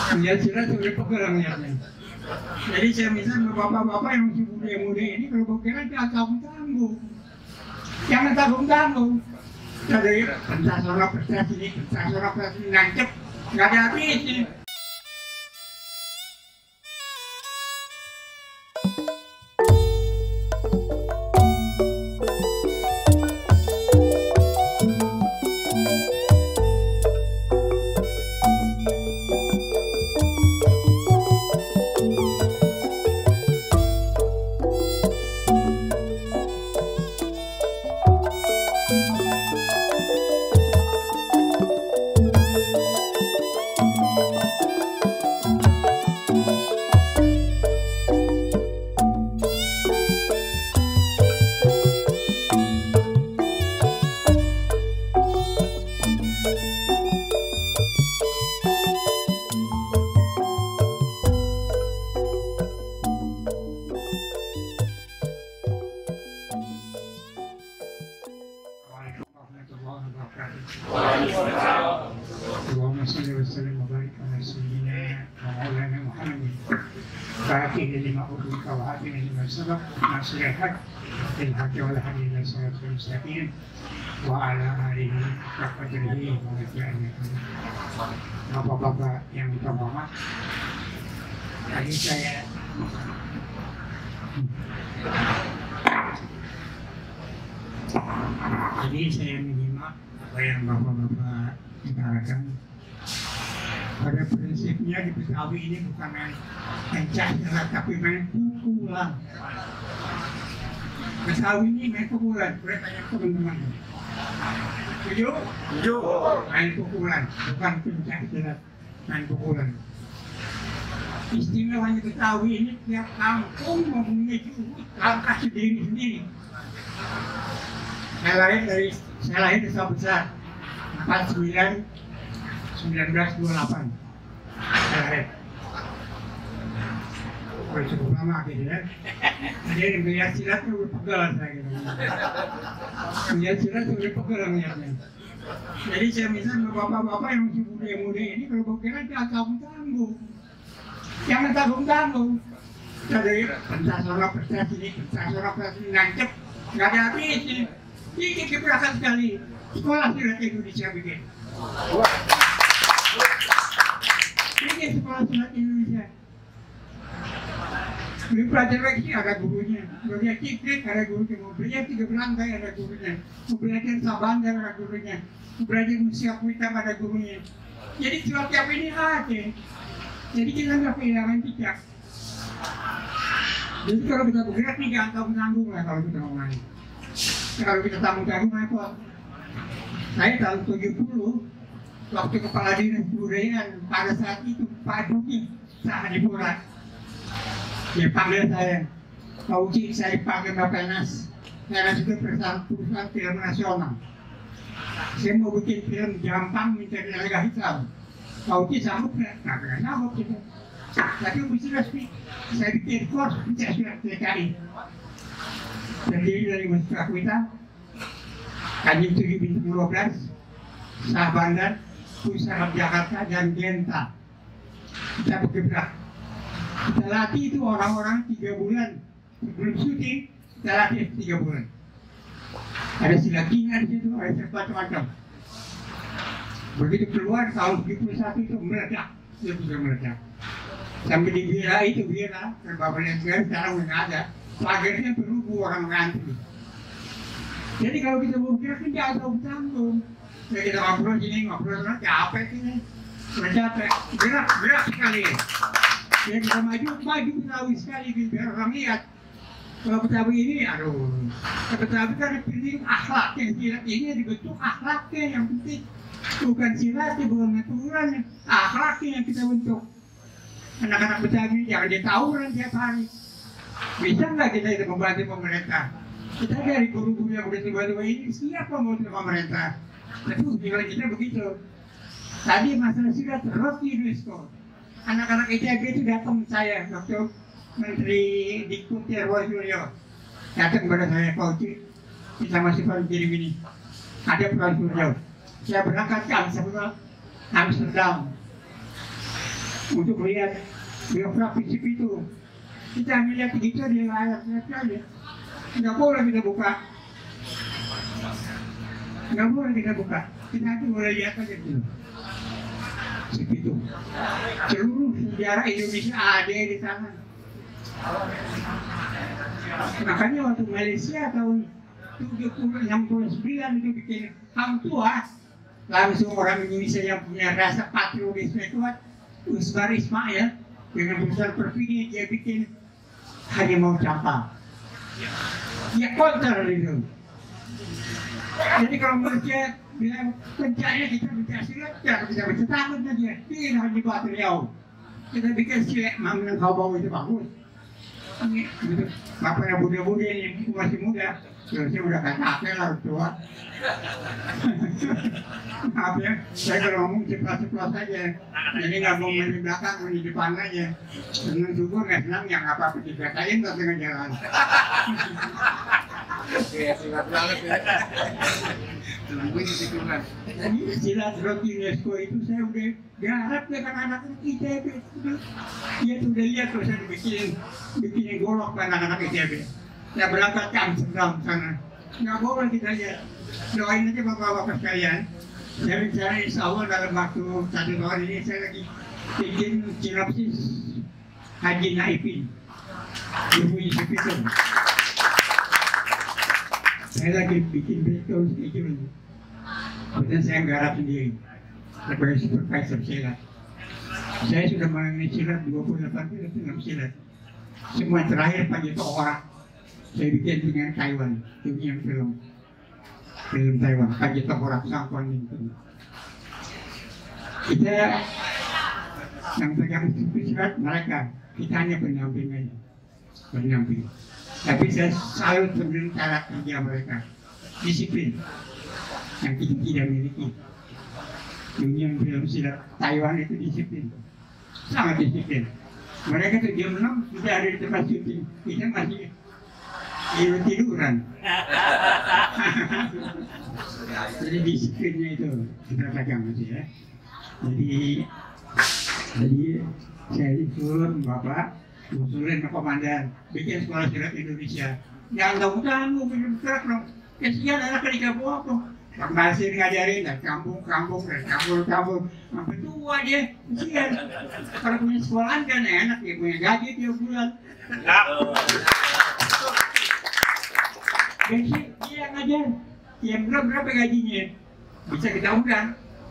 Dia sudah pegang niatnya. Jadi saya minta bapak-bapak yang masih muda-muda ini kalau bergerak jangan tanggung-tanggung. Jangan tanggung-tanggung. Jadi pentas orang pentas ini, pentas orang pentas ini nancep, nggak ada habisnya. Allahumma shalli wa sallim wa barik ala sayyidina wa maulana Muhammadin fatihi lima ughliqa wa hatimi lima sabaq nasiril haqq bil haqqi wal hadi ila siratal mustaqim wa ala alihi haqqa qadrihi wa miqdarihi. Bapak-bapak yang terhormat, tadi saya menyimak apa yang bapak-bapak utarakan. Pada prinsipnya di Betawi ini bukan main Pancasila tapi main pukulan. Betawi ini main pukulan. Boleh tanya teman-teman. Setuju? Setuju. Main pukulan, bukan Pancasila, main pukulan. Istimewanya Betawi ini tiap kampung mempunyai langkah sendiri-sendiri. Saya lahir di Sawah Besar 49/1928. Saya lahir. Cukup lama gitu ya. Jadi melihat silat itu berpegal saya gitu. Melihat silat itu berpegal niatnya. Jadi saya minta bapak-bapak yang masih muda-muda ini kalau bergerak jangan tanggung-tanggung. Jangan tanggung-tanggung. Jadi pentas orang pentas ini, pentas orang pentas ini nancep, nggak ada habisnya. Ini keberatan sekali sekolah silat Indonesia bikin. Ini sekolah silat Indonesia. Di pelajaran ini ada gurunya, belajar kikrik ada gurunya, mau belajar tiga berangkai ada gurunya, mau belajar sabandar ada gurunya, mau belajar musik hitam ada gurunya. Jadi tiap ini ada. Jadi kita nggak kehilangan jejak. Jadi kalau kita bergerak nih jangan tanggung-tanggung lah kalau kita ngomongin. Kalau kita tanggung-tanggung apa? Saya tahun 70 waktu kepala dinas kebudayaan pada saat itu Pak Duki sangat dipurat. Dia panggil saya, Pak Uci, saya panggil Bapak Nas karena itu perusahaan film nasional. Saya mau bikin film Jampang Mencari Naga Hitam. Pak Uci sanggup nggak? Nggak pernah sanggup gitu. Tapi sudah saya bikin kurs saya sudah TKI. Terdiri dari Mustika Kuita, Kanjeng 7/12, Sabandar, Pusat Jakarta, dan Genta. Kita bergerak. Kita latih itu orang-orang 3 bulan sebelum syuting, kita latih 3 bulan. Ada silakingan di situ, ada macam-macam. Begitu keluar tahun 71 itu meledak, dia bisa meledak. Sampai di Bira itu Bira, dan Bapak Negara sekarang nggak ada. Pagarnya berubah orang ngantri. Jadi kalau kita bergerak kan jangan tanggung. Ya kita ngobrol sana, capek ini. Sudah capek, gerak sekali. Ya kita maju Betawi sekali biar orang lihat. Kalau Betawi ini, aduh. Betawi kan penting akhlaknya, silat ini dibentuk akhlaknya yang penting. Bukan silatnya, bukan aturannya, akhlaknya yang kita bentuk. Anak-anak Betawi jangan dia tawuran tiap hari. Bisa nggak kita itu membantu pemerintah? Kita dari guru-guru yang udah tua-tua ini siapa mau membantu pemerintah? Tapi ujungnya kita begitu. Tadi masalah silat terus di UNESCO. Anak-anak ITB itu datang saya waktu Menteri Dikbud Roy Suryo datang kepada saya, Pak Uci, kita masih perlu kirim ini. Ada Roy Suryo. Saya berangkat ke Amsterdam. untuk lihat biografis itu. Kita melihat gitu di layar-layar aja. Nggak boleh kita buka. Nggak boleh kita buka. Kita nanti boleh lihat aja dulu. Segitu. Seluruh sejarah Indonesia ada di sana. Makanya waktu Malaysia tahun 69 itu bikin Hang Tuah, langsung orang Indonesia yang punya rasa patriotisme kuat, Usmar Ismail dengan besar perfidi dia bikin Harimau Campak. Dia konter itu. Jadi kalau Malaysia bilang pencarinya kita bicara silat, kita bisa takut dia. Ini hanya batu Riau. Kita bikin silat menang kau itu bagus. Gitu. Bapak yang muda-muda ini masih muda, saya udah kakek lah tua. Maaf ya, saya kalau ngomong ceplas-ceplas aja. Jadi nggak mau main di belakang, main di depan aja. Senang syukur nggak senang yang apa-apa dikatain ke tengah jalan. Oke, singkat banget ya. Tungguin di tikungan. Silat roti UNESCO itu saya udah garap dengan anak ITB. Dia tuh udah lihat tuh saya bikin golok ke anak-anak ITB. Saya berangkat ke Amsterdam sana. Nggak boleh kita lihat. Doain aja bapak-bapak sekalian. Saya bicara insya Allah dalam waktu 1 tahun ini saya lagi bikin sinopsis Haji Naipin. Ibu Yusuf itu. Saya lagi bikin betul schedule. Kemudian saya garap sendiri sebagai supervisor silat. Saya sudah mengenai silat 28 silat. Semua terakhir Panji Tohorak saya bikin dengan Taiwan, dunia film Taiwan, Panji Tohorak sang pemimpin. Kita yang pegang silat mereka, kita hanya pendamping aja, pendamping. Tapi saya salut dengan cara kerja mereka, disiplin yang kita tidak miliki. Dunia film silat Taiwan itu disiplin, sangat disiplin. Mereka tuh jam 6 sudah ada di tempat syuting, kita masih tiduran. Jadi disiplinnya itu kita pegang masih ya. Jadi saya disuruh Bapak usulin ke komandan bikin sekolah silat Indonesia. Jangan tanggung-tanggung bikin gerak dong. Kesian anak ketika apa? Pak Basir ngajarin dari kampung-kampung, dari kampung-kampung sampai tua dia, kesian. Kalau punya sekolahan kan enak, dia punya gaji tiap bulan. Gaji dia ngajar, tiap bulan berapa gajinya? Bisa kita undang.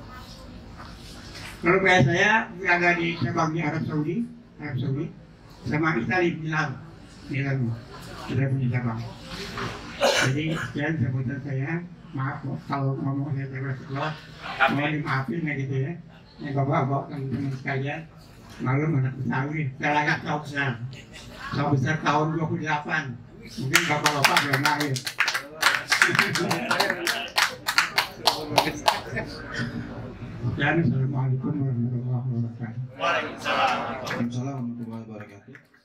Kalau kayak saya berada di cabang di Arab Saudi, sama Itali Milan, kita punya cabang. Jadi sekian sebutan saya. Maaf kalau ngomong saya terus mau dimaafin ya gitu ya. Yang bapak-bapak teman-teman sekalian, maklum anak Betawi, saya tahu besar tahun 28. Mungkin bapak-bapak belum lahir. Assalamualaikum warahmatullahi wabarakatuh. Waalaikumsalam warahmatullahi wabarakatuh.